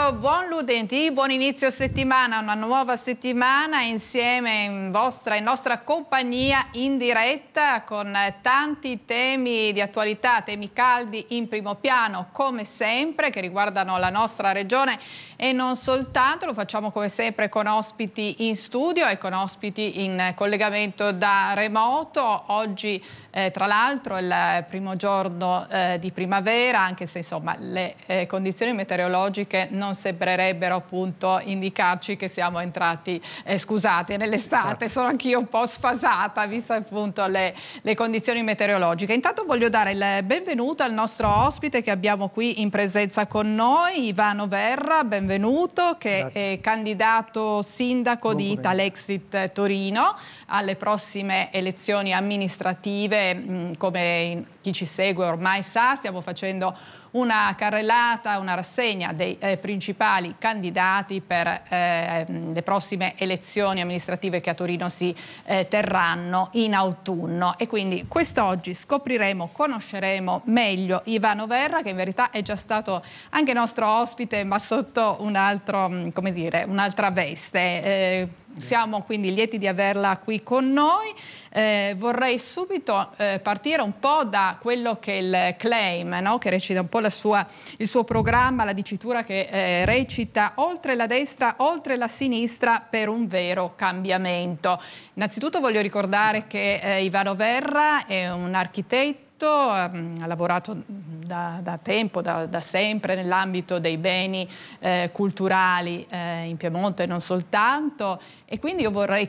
buon lunedì, buon inizio settimana, una nuova settimana insieme in nostra compagnia in diretta con tanti temi di attualità, temi caldi in primo piano come sempre che riguardano la nostra regione e non soltanto. Lo facciamo come sempre con ospiti in studio e con ospiti in collegamento da remoto. Oggi tra l'altro è il primo giorno di primavera, anche se insomma le condizioni meteorologiche non sembrerebbero appunto indicarci che siamo entrati, scusate, nell'estate. Sono anch'io un po' sfasata vista appunto le condizioni meteorologiche. Intanto voglio dare il benvenuto al nostro ospite che abbiamo qui in presenza con noi, Ivano Verra, benvenuto, che Grazie. è candidato sindaco di Italexit Torino alle prossime elezioni amministrative. Come chi ci segue ormai sa, stiamo facendo una carrellata, una rassegna dei principali candidati per le prossime elezioni amministrative che a Torino si terranno in autunno. E quindi quest'oggi scopriremo, conosceremo meglio Ivano Verra, che in verità è già stato anche nostro ospite, ma sotto un altro, come dire, un'altra veste. Siamo quindi lieti di averla qui con noi. Vorrei subito partire un po' da quello che è il claim, no? Che recita un po' il suo programma, la dicitura che recita: oltre la destra, oltre la sinistra per un vero cambiamento. Innanzitutto voglio ricordare che Ivano Verra è un architetto, ha lavorato da tempo, da sempre nell'ambito dei beni culturali in Piemonte e non soltanto, e quindi io vorrei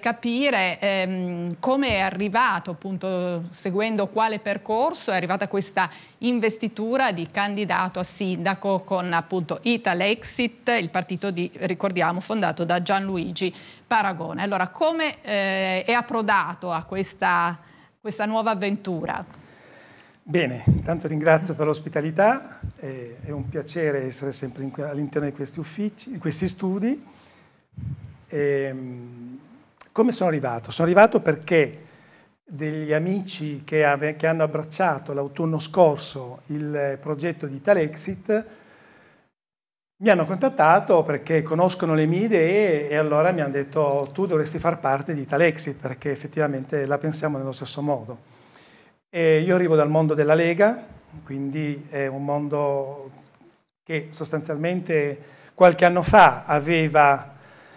capire come è arrivato, appunto seguendo quale percorso è arrivata questa investitura di candidato a sindaco con appunto Italexit, il partito ricordiamo, fondato da Gianluigi Paragone. Allora, come è approdato a questa nuova avventura? Bene, intanto ringrazio per l'ospitalità, è un piacere essere sempre all'interno di questi uffici, di questi studi. Come sono arrivato? Sono arrivato perché degli amici che hanno abbracciato l'autunno scorso il progetto di Italexit mi hanno contattato perché conoscono le mie idee e allora mi hanno detto: tu dovresti far parte di Italexit perché effettivamente la pensiamo nello stesso modo. Io arrivo dal mondo della Lega, quindi è un mondo che sostanzialmente qualche anno fa aveva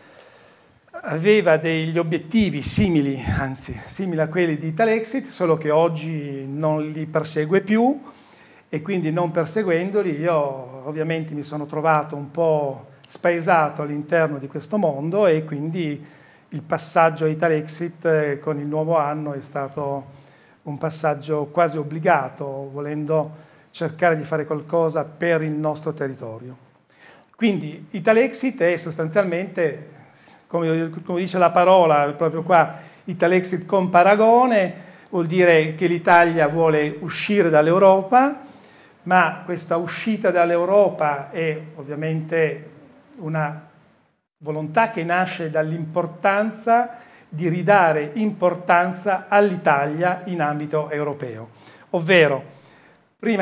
degli obiettivi simili a quelli di Italexit, solo che oggi non li persegue più e quindi non perseguendoli io ovviamente mi sono trovato un po' spaesato all'interno di questo mondo e quindi il passaggio a Italexit con il nuovo anno è stato un passaggio quasi obbligato, volendo cercare di fare qualcosa per il nostro territorio. Quindi Italexit è sostanzialmente, come dice la parola, proprio qua, Italexit con paragone, vuol dire che l'Italia vuole uscire dall'Europa, ma questa uscita dall'Europa è ovviamente una volontà che nasce dall'importanza di ridare importanza all'Italia in ambito europeo. Ovvero, prima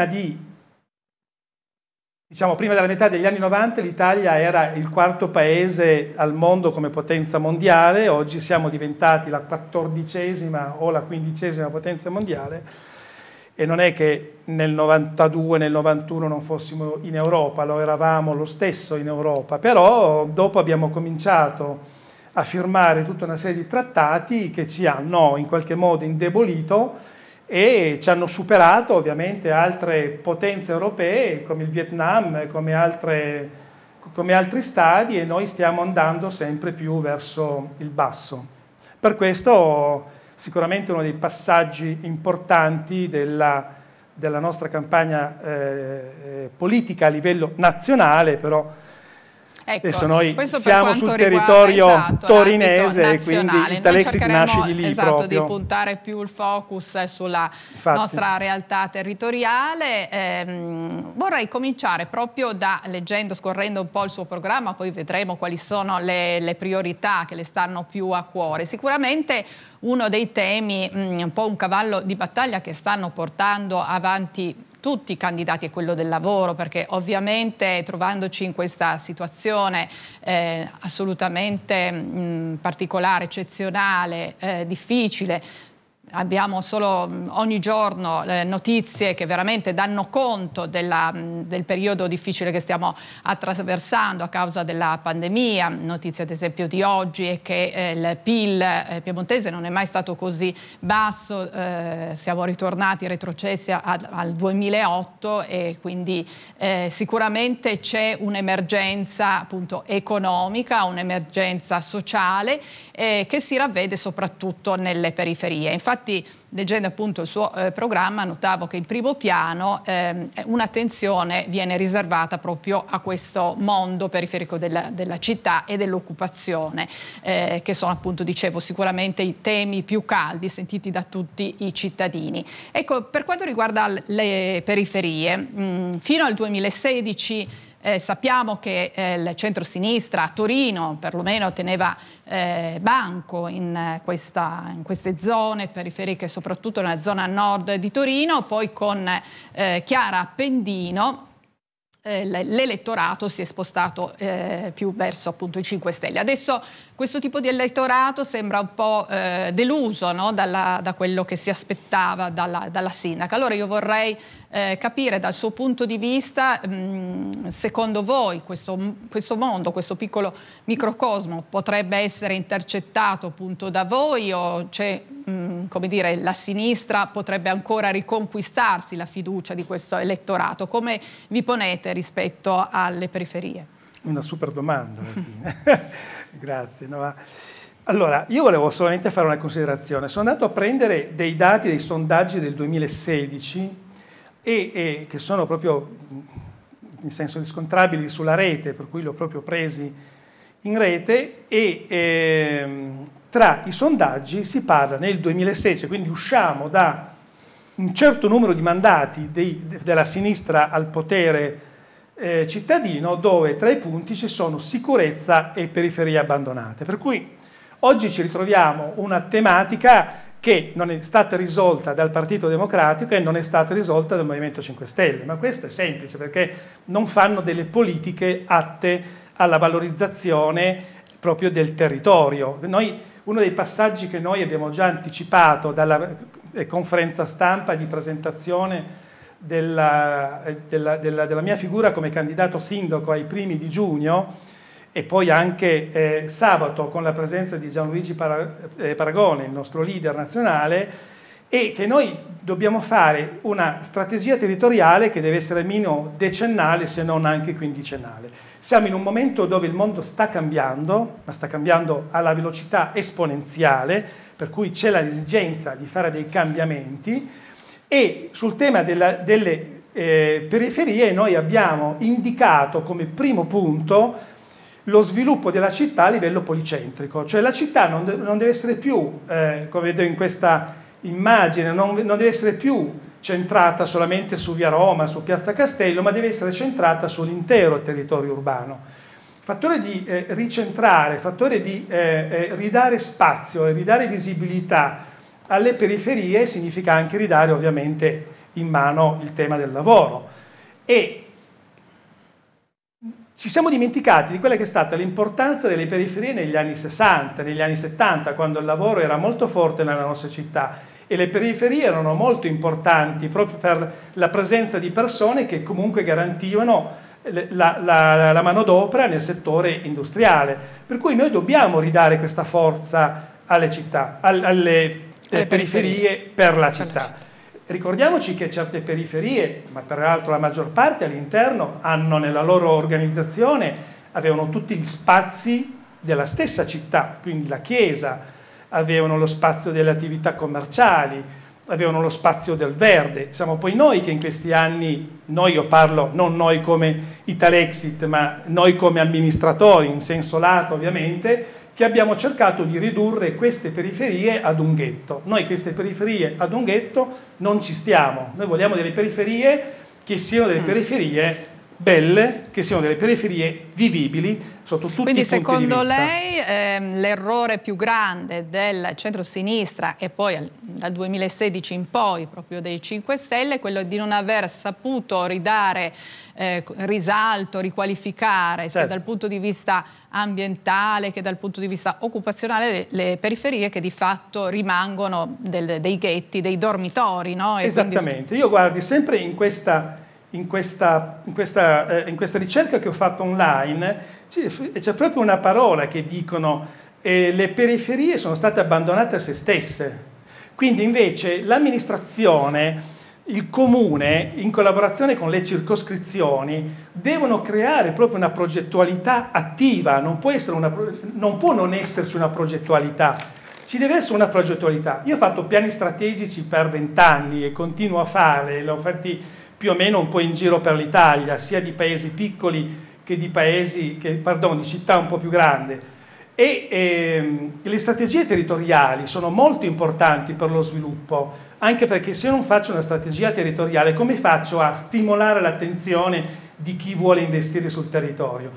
della metà degli anni 90 l'Italia era il quarto paese al mondo come potenza mondiale, oggi siamo diventati la 14ª o la 15ª potenza mondiale e non è che nel 92, nel 91 non fossimo in Europa, lo eravamo lo stesso in Europa, però dopo abbiamo cominciato a firmare tutta una serie di trattati che ci hanno in qualche modo indebolito e ci hanno superato ovviamente altre potenze europee come il Vietnam, come altri stati, e noi stiamo andando sempre più verso il basso. Per questo sicuramente uno dei passaggi importanti della nostra campagna politica a livello nazionale, però ecco, adesso noi siamo sul territorio torinese e quindi Italexit nasce di lì, esatto, proprio. Di puntare più il focus sulla nostra realtà territoriale. Vorrei cominciare proprio scorrendo un po' il suo programma, poi vedremo quali sono le priorità che le stanno più a cuore. Sicuramente uno dei temi, un po' un cavallo di battaglia che stanno portando avanti tutti i candidati è quello del lavoro, perché ovviamente trovandoci in questa situazione assolutamente particolare, eccezionale, difficile, abbiamo solo ogni giorno notizie che veramente danno conto del periodo difficile che stiamo attraversando a causa della pandemia. Notizia ad esempio di oggi è che il PIL piemontese non è mai stato così basso, siamo ritornati retrocessi al 2008 e quindi sicuramente c'è un'emergenza appunto economica, un'emergenza sociale che si ravvede soprattutto nelle periferie. Infatti, leggendo appunto il suo programma, notavo che in primo piano un'attenzione viene riservata proprio a questo mondo periferico della città e dell'occupazione, che sono appunto, dicevo, sicuramente i temi più caldi sentiti da tutti i cittadini. Ecco, per quanto riguarda le periferie, fino al 2016 sappiamo che il centro-sinistra a Torino perlomeno teneva banco in queste zone periferiche, soprattutto nella zona nord di Torino. Poi con Chiara Appendino l'elettorato si è spostato più verso appunto i 5 Stelle. Adesso questo tipo di elettorato sembra un po' deluso, no? da quello che si aspettava dalla sindaca. Allora io vorrei capire dal suo punto di vista, secondo voi questo mondo, questo piccolo microcosmo potrebbe essere intercettato appunto da voi, o c'è, come dire, la sinistra potrebbe ancora riconquistarsi la fiducia di questo elettorato? Come vi ponete rispetto alle periferie? Una super domanda alla fine. Grazie. No? Allora, io volevo solamente fare una considerazione. Sono andato a prendere dei dati, dei sondaggi del 2016 e che sono proprio, in senso riscontrabili sulla rete, per cui li ho proprio presi in rete, e tra i sondaggi si parla nel 2016, quindi usciamo da un certo numero di mandati della sinistra al potere cittadino, dove tra i punti ci sono sicurezza e periferie abbandonate. Per cui oggi ci ritroviamo una tematica che non è stata risolta dal Partito Democratico e non è stata risolta dal Movimento 5 Stelle, ma questo è semplice perché non fanno delle politiche atte alla valorizzazione proprio del territorio. Uno dei passaggi che noi abbiamo già anticipato dalla conferenza stampa di presentazione della mia figura come candidato sindaco ai primi di giugno, e poi anche sabato con la presenza di Gianluigi Paragone, il nostro leader nazionale, è che noi dobbiamo fare una strategia territoriale che deve essere almeno decennale, se non anche quindicennale. Siamo in un momento dove il mondo sta cambiando, ma sta cambiando alla velocità esponenziale, per cui c'è l'esigenza di fare dei cambiamenti, e sul tema delle periferie noi abbiamo indicato come primo punto lo sviluppo della città a livello policentrico, cioè la città non deve essere più, come vedo in questa immagine, non deve essere più centrata solamente su Via Roma, su Piazza Castello, ma deve essere centrata sull'intero territorio urbano. Fattore di ricentrare, fattore di ridare spazio e ridare visibilità alle periferie significa anche ridare ovviamente in mano il tema del lavoro. E ci siamo dimenticati di quella che è stata l'importanza delle periferie negli anni 60, negli anni 70, quando il lavoro era molto forte nella nostra città e le periferie erano molto importanti proprio per la presenza di persone che comunque garantivano la manodopera nel settore industriale. Per cui noi dobbiamo ridare questa forza alle città, alle periferie per la città. Ricordiamoci che certe periferie, ma peraltro la maggior parte all'interno, hanno nella loro organizzazione, avevano tutti gli spazi della stessa città, quindi la chiesa, avevano lo spazio delle attività commerciali, avevano lo spazio del verde. Siamo poi noi che in questi anni, io parlo non noi come Italexit, ma noi come amministratori, in senso lato ovviamente, che abbiamo cercato di ridurre queste periferie ad un ghetto. Noi queste periferie ad un ghetto non ci stiamo. Noi vogliamo delle periferie che siano delle periferie belle, che siano delle periferie vivibili sotto tutti Quindi i punti di vista. secondo lei l'errore più grande del centro-sinistra e poi dal 2016 in poi proprio dei 5 Stelle è quello di non aver saputo ridare risalto, riqualificare sia dal punto di vista ambientale che dal punto di vista occupazionale le periferie che di fatto rimangono dei ghetti, dei dormitori, no? Esattamente, quindi... io guardi sempre in questa ricerca che ho fatto online c'è proprio una parola che dicono le periferie sono state abbandonate a se stesse, quindi invece l'amministrazione, il comune in collaborazione con le circoscrizioni devono creare proprio una progettualità attiva, non può non esserci una progettualità. Ci deve essere una progettualità. Io ho fatto piani strategici per 20 anni e continuo a fare, li ho fatti più o meno un po' in giro per l'Italia, sia di paesi piccoli che di di città un po' più grandi. E le strategie territoriali sono molto importanti per lo sviluppo, anche perché se io non faccio una strategia territoriale, come faccio a stimolare l'attenzione di chi vuole investire sul territorio?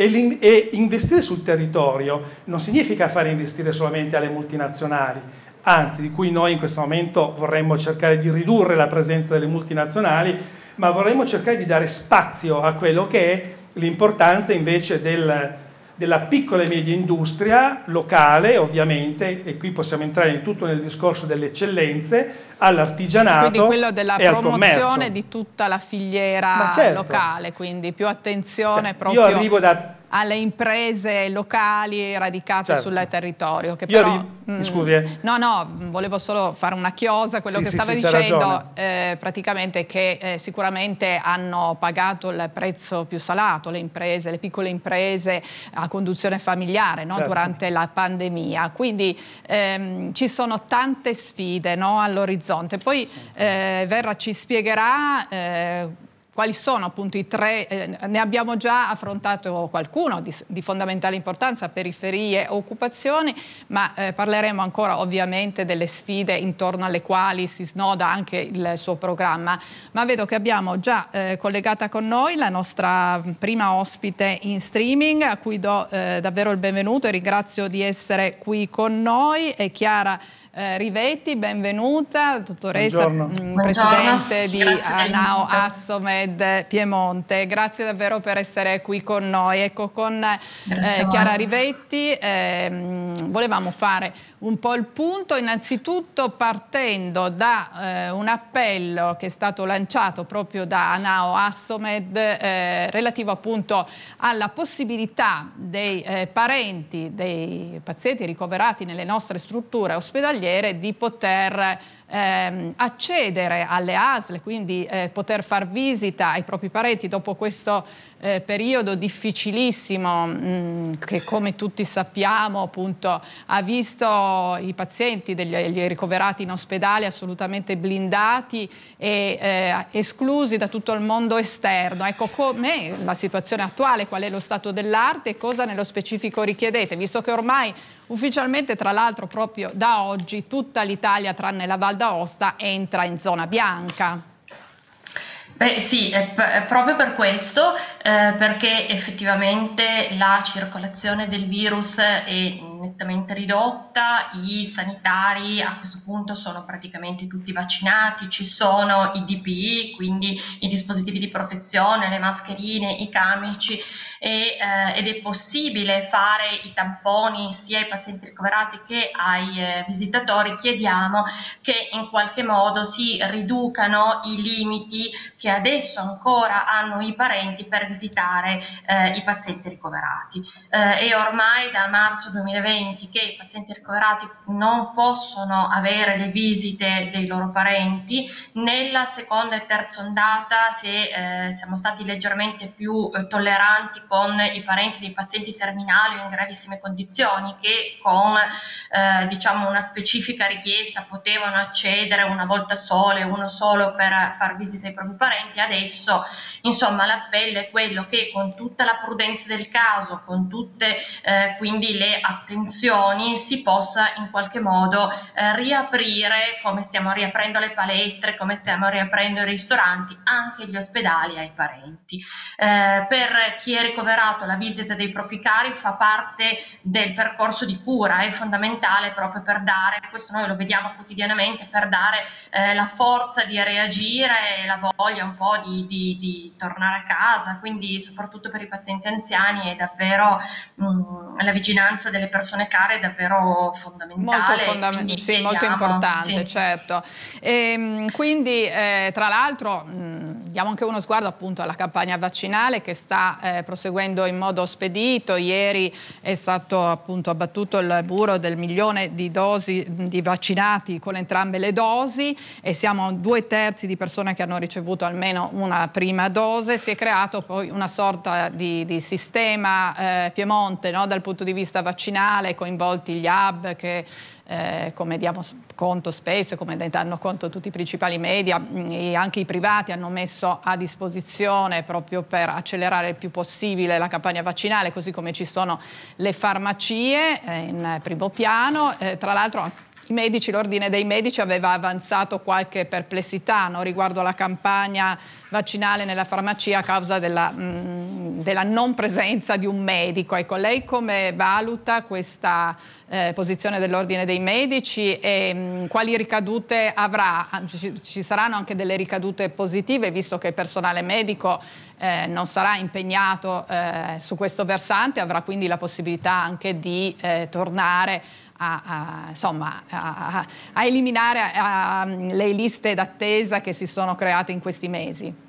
E investire sul territorio non significa fare investire solamente alle multinazionali, anzi di cui noi in questo momento vorremmo cercare di ridurre la presenza delle multinazionali, ma vorremmo cercare di dare spazio a quello che è l'importanza invece della piccola e media industria locale, ovviamente, e qui possiamo entrare in tutto nel discorso delle eccellenze, all'artigianato quindi quello della e al commercio. promozione di tutta la filiera locale, quindi più attenzione proprio io arrivo alle imprese locali radicate sul territorio. Che però, scusi. No, volevo solo fare una chiosa, quello che stava dicendo praticamente che sicuramente hanno pagato il prezzo più salato le imprese, le piccole imprese a conduzione familiare, no? Durante la pandemia, quindi ci sono tante sfide, no? All'orizzonte. Poi Verra ci spiegherà quali sono appunto i tre, ne abbiamo già affrontato qualcuno di fondamentale importanza, periferie, occupazioni, ma parleremo ancora ovviamente delle sfide intorno alle quali si snoda anche il suo programma. Ma vedo che abbiamo già collegata con noi la nostra prima ospite in streaming, a cui do davvero il benvenuto e ringrazio di essere qui con noi, è Chiara Rivetti, benvenuta, dottoressa, presidente di Anao Assomed Piemonte. Grazie davvero per essere qui con noi. Ecco, con Chiara Rivetti volevamo fare un po' il punto, innanzitutto partendo da un appello che è stato lanciato proprio da Anao Assomed relativo appunto alla possibilità dei parenti dei pazienti ricoverati nelle nostre strutture ospedaliere di poter accedere alle ASL, quindi poter far visita ai propri parenti dopo questo periodo difficilissimo che, come tutti sappiamo, appunto ha visto i pazienti degli ricoverati in ospedale assolutamente blindati e esclusi da tutto il mondo esterno. Ecco, com'è la situazione attuale, qual è lo stato dell'arte e cosa nello specifico richiedete, visto che ormai ufficialmente, tra l'altro, proprio da oggi tutta l'Italia, tranne la Val d'Aosta, entra in zona bianca. Beh sì, è proprio per questo, perché effettivamente la circolazione del virus è nettamente ridotta, i sanitari a questo punto sono praticamente tutti vaccinati, ci sono i DPI, quindi i dispositivi di protezione, le mascherine, i camici, ed è possibile fare i tamponi sia ai pazienti ricoverati che ai visitatori. Chiediamo che in qualche modo si riducano i limiti che adesso ancora hanno i parenti per visitare i pazienti ricoverati. È ormai da marzo 2020 che i pazienti ricoverati non possono avere le visite dei loro parenti. Nella seconda e terza ondata, se siamo stati leggermente più tolleranti con i parenti dei pazienti terminali o in gravissime condizioni, che con diciamo una specifica richiesta potevano accedere una volta sola, uno solo, per far visita ai propri parenti. Adesso insomma l'appello è quello che, con tutta la prudenza del caso, con tutte quindi le attenzioni, si possa in qualche modo riaprire, come stiamo riaprendo le palestre, come stiamo riaprendo i ristoranti, anche gli ospedali ai parenti. Per chi è ricoverato, la visita dei propri cari fa parte del percorso di cura, è fondamentale proprio per dare, questo noi lo vediamo quotidianamente, per dare la forza di reagire e la voglia un po' di tornare a casa. Quindi soprattutto per i pazienti anziani è davvero la vigilanza delle persone care è davvero fondamentale. Molto importante, sì. Certo. Quindi tra l'altro diamo anche uno sguardo appunto alla campagna vaccinale che sta proseguendo in modo spedito. Ieri è stato appunto abbattuto il muro del 1 milione di dosi di vaccinati con entrambe le dosi, e siamo a 2/3 di persone che hanno ricevuto almeno una prima dose. Si è creato poi una sorta di sistema Piemonte, no, dal punto di vista vaccinale, coinvolti gli hub che come diamo conto spesso, come ne danno conto tutti i principali media, e anche i privati hanno messo a disposizione proprio per accelerare il più possibile la campagna vaccinale, così come ci sono le farmacie in primo piano. Tra l'altro i medici, l'ordine dei medici aveva avanzato qualche perplessità, no, riguardo alla campagna vaccinale nella farmacia a causa della non presenza di un medico. Ecco, lei come valuta questa posizione dell'ordine dei medici e quali ricadute avrà? Ci saranno anche delle ricadute positive, visto che il personale medico non sarà impegnato su questo versante, avrà quindi la possibilità anche di tornare a eliminare le liste d'attesa che si sono create in questi mesi.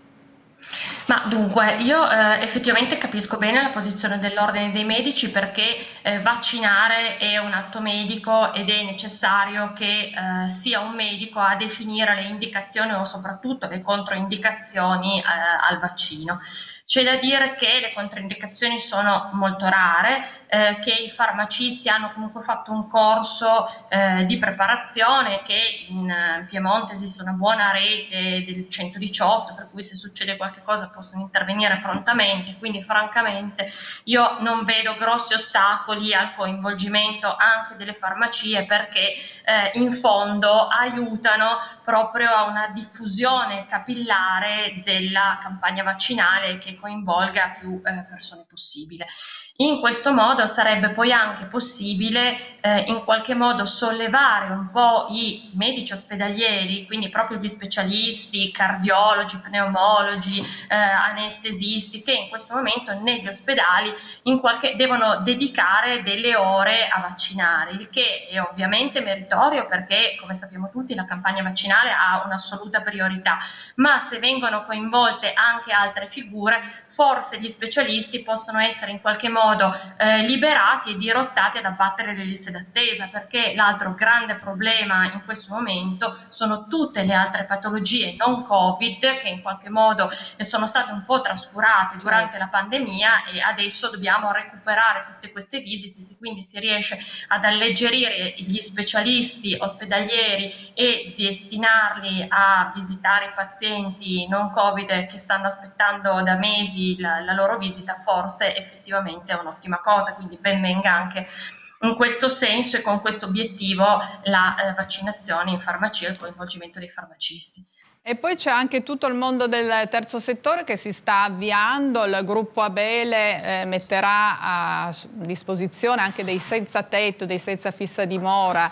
Ma dunque, io effettivamente capisco bene la posizione dell'ordine dei medici, perché vaccinare è un atto medico ed è necessario che sia un medico a definire le indicazioni o soprattutto le controindicazioni al vaccino. C'è da dire che le controindicazioni sono molto rare, che i farmacisti hanno comunque fatto un corso di preparazione, che in Piemonte esiste una buona rete del 118, per cui se succede qualche cosa possono intervenire prontamente. Quindi francamente io non vedo grossi ostacoli al coinvolgimento anche delle farmacie, perché in fondo aiutano proprio a una diffusione capillare della campagna vaccinale che coinvolga più persone possibile. In questo modo sarebbe poi anche possibile in qualche modo sollevare un po' i medici ospedalieri, quindi proprio gli specialisti, cardiologi, pneumologi, anestesisti, che in questo momento negli ospedali devono dedicare delle ore a vaccinare, il che è ovviamente meritorio, perché come sappiamo tutti la campagna vaccinale ha un'assoluta priorità, ma se vengono coinvolte anche altre figure, forse gli specialisti possono essere in qualche modo liberati e dirottati ad abbattere le liste d'attesa, perché l'altro grande problema in questo momento sono tutte le altre patologie non Covid, che in qualche modo sono state un po' trascurate durante la pandemia, e adesso dobbiamo recuperare tutte queste visite. Quindi si riesce ad alleggerire gli specialisti ospedalieri e destinarli a visitare i pazienti non Covid che stanno aspettando da mesi la loro visita, forse effettivamente è un'ottima cosa. Quindi ben venga anche in questo senso e con questo obiettivo la vaccinazione in farmacia e il coinvolgimento dei farmacisti. E poi c'è anche tutto il mondo del terzo settore che si sta avviando. Il gruppo Abele metterà a disposizione anche dei senza tetto, dei senza fissa dimora,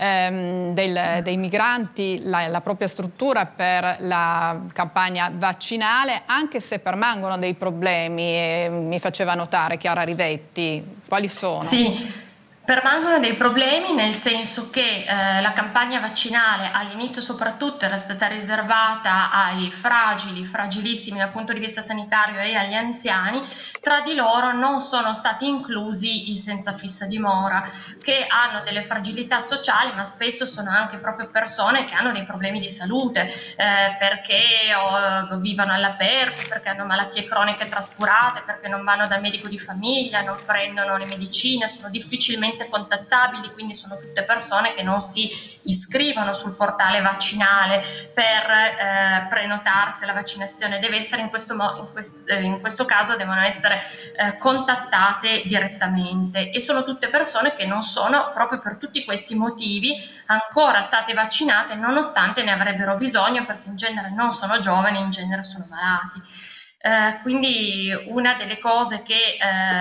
dei migranti, la propria struttura per la campagna vaccinale, anche se permangono dei problemi, mi faceva notare Chiara Rivetti. Quali sono? Sì. Permangono dei problemi, nel senso che la campagna vaccinale all'inizio soprattutto era stata riservata ai fragili, fragilissimi dal punto di vista sanitario e agli anziani. Tra di loro non sono stati inclusi i senza fissa dimora, che hanno delle fragilità sociali, ma spesso sono anche proprio persone che hanno dei problemi di salute, perché vivono all'aperto, perché hanno malattie croniche trascurate, perché non vanno dal medico di famiglia, non prendono le medicine, sono difficilmente contattabili, quindi sono tutte persone che non si iscrivono sul portale vaccinale per prenotarsi la vaccinazione. Deve essere in questo caso devono essere contattate direttamente, e sono tutte persone che non sono, proprio per tutti questi motivi, ancora state vaccinate nonostante ne avrebbero bisogno, perché in genere non sono giovani, in genere sono malati. Quindi una delle cose che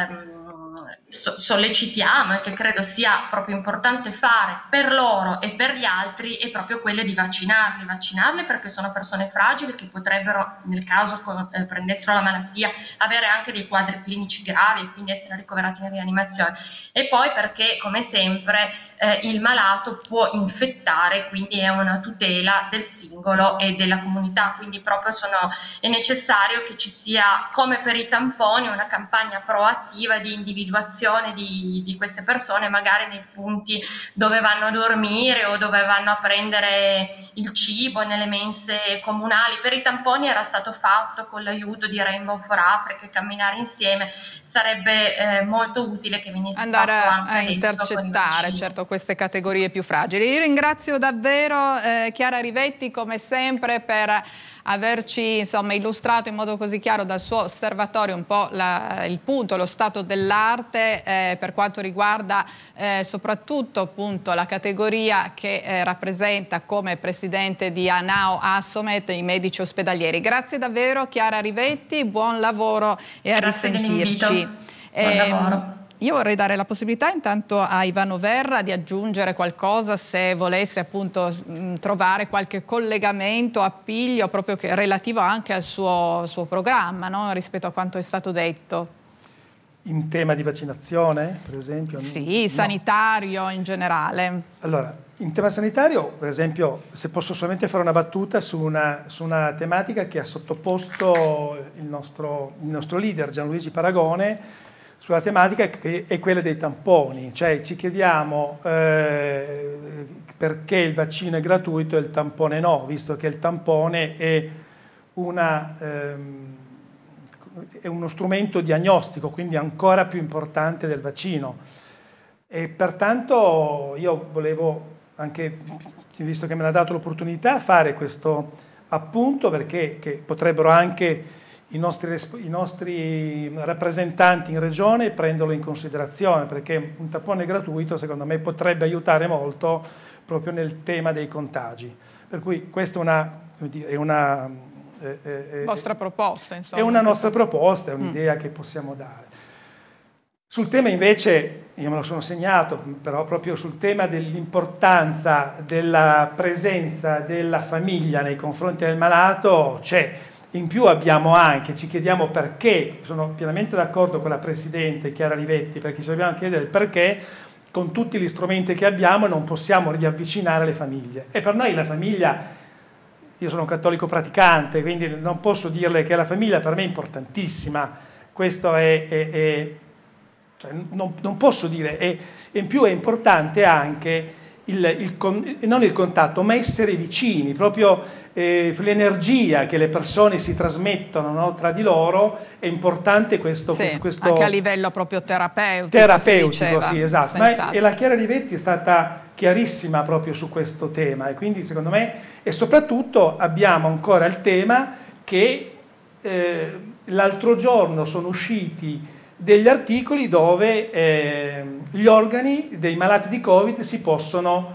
sollecitiamo e che credo sia proprio importante fare per loro e per gli altri è proprio quelle di vaccinarli perché sono persone fragili che potrebbero, nel caso prendessero la malattia, avere anche dei quadri clinici gravi e quindi essere ricoverati in rianimazione, e poi perché, come sempre, il malato può infettare, quindi è una tutela del singolo e della comunità, quindi proprio è necessario che ci sia, come per i tamponi, una campagna proattiva di individuazione di queste persone, magari nei punti dove vanno a dormire o dove vanno a prendere il cibo, nelle mense comunali. Per i tamponi era stato fatto con l'aiuto di Rainbow for Africa, e camminare insieme sarebbe molto utile che venisse andare fatto anche a adesso intercettare, certo, queste categorie più fragili. Io ringrazio davvero Chiara Rivetti, come sempre, per averci illustrato in modo così chiaro dal suo osservatorio un po' il punto, lo stato dell'arte per quanto riguarda soprattutto appunto la categoria che rappresenta come presidente di ANAO Assomed i medici ospedalieri. Grazie davvero Chiara Rivetti, buon lavoro e a risentirci. Buon lavoro. Io vorrei dare la possibilità intanto a Ivano Verra di aggiungere qualcosa, se volesse appunto trovare qualche collegamento, appiglio proprio relativo anche al suo programma, no? Rispetto a quanto è stato detto. In tema di vaccinazione, per esempio? Sì, no. Sanitario in generale. Allora, in tema sanitario, per esempio, se posso solamente fare una battuta su una tematica che ha sottoposto il nostro leader Gianluigi Paragone, sulla tematica che è quella dei tamponi, cioè ci chiediamo perché il vaccino è gratuito e il tampone no, visto che il tampone è uno strumento diagnostico, quindi ancora più importante del vaccino. E pertanto io volevo anche, visto che me ne ha dato l'opportunità, fare questo appunto, perché che potrebbero anche i nostri rappresentanti in regione prenderlo in considerazione, perché un tampone gratuito secondo me potrebbe aiutare molto proprio nel tema dei contagi. Per cui questa è una vostra proposta, insomma. È una nostra proposta, è un'idea che possiamo dare. Sul tema invece, io me lo sono segnato, però proprio sul tema dell'importanza della presenza della famiglia nei confronti del malato c'è. In più abbiamo anche, ci chiediamo perché, sono pienamente d'accordo con la Presidente Chiara Rivetti, perché ci dobbiamo chiedere il perché con tutti gli strumenti che abbiamo non possiamo riavvicinare le famiglie. E per noi la famiglia, io sono un cattolico praticante, quindi non posso dirle che la famiglia per me è importantissima, questo cioè non posso dire, e in più è importante anche non il contatto, ma essere vicini, proprio l'energia che le persone si trasmettono, no, tra di loro, è importante questo anche a livello proprio terapeutico, sì, esatto. E la Chiara Rivetti è stata chiarissima proprio su questo tema, e quindi secondo me, e soprattutto abbiamo ancora il tema che l'altro giorno sono usciti degli articoli dove gli organi dei malati di Covid si possono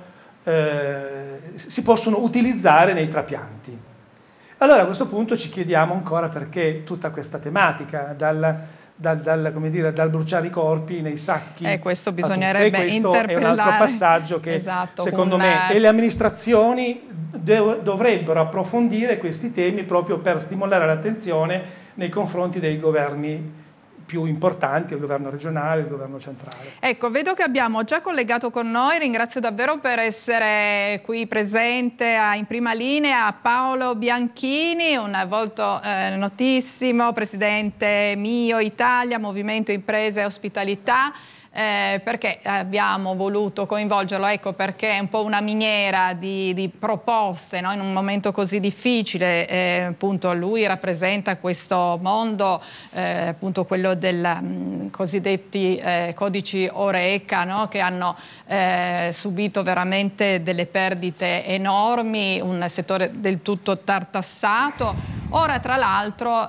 utilizzare nei trapianti. Allora a questo punto ci chiediamo ancora perché tutta questa tematica dal bruciare i corpi nei sacchi. Questo bisognerebbe interpellare. È un altro passaggio che secondo me e le amministrazioni dovrebbero approfondire questi temi proprio per stimolare l'attenzione nei confronti dei governi più importanti, il governo regionale, il governo centrale. Ecco, vedo che abbiamo già collegato con noi, ringrazio davvero per essere qui presente in prima linea Paolo Bianchini, un volto notissimo, presidente Mio Italia, Movimento Imprese e Ospitalità. Perché abbiamo voluto coinvolgerlo? Ecco, perché è un po' una miniera di proposte, no? In un momento così difficile, appunto lui rappresenta questo mondo, appunto quello dei cosiddetti codici Oreca, no? Che hanno subito veramente delle perdite enormi, un settore del tutto tartassato. Ora, tra l'altro,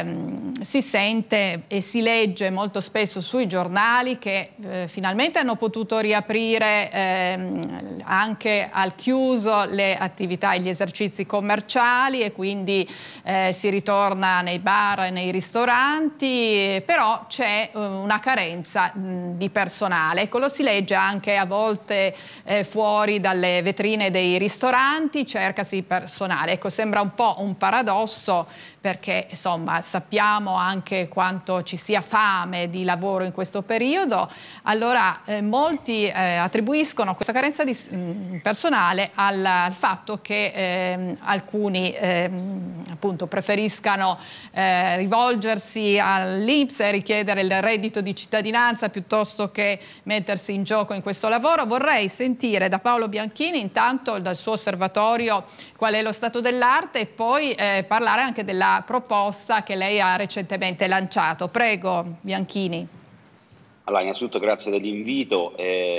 si sente e si legge molto spesso sui giornali che finalmente hanno potuto riaprire anche al chiuso le attività e gli esercizi commerciali e quindi si ritorna nei bar e nei ristoranti, però c'è una carenza di personale. Ecco, lo si legge anche a volte fuori dalle vetrine dei ristoranti, cercasi personale. Ecco, sembra un po' un paradosso, perché insomma sappiamo anche quanto ci sia fame di lavoro in questo periodo. Allora molti attribuiscono questa carenza di personale al fatto che alcuni appunto preferiscano rivolgersi all'INPS e richiedere il reddito di cittadinanza piuttosto che mettersi in gioco in questo lavoro. Vorrei sentire da Paolo Bianchini intanto dal suo osservatorio qual è lo stato dell'arte e poi parlare anche della proposta che lei ha recentemente lanciato. Prego, Bianchini. Allora, innanzitutto grazie dell'invito.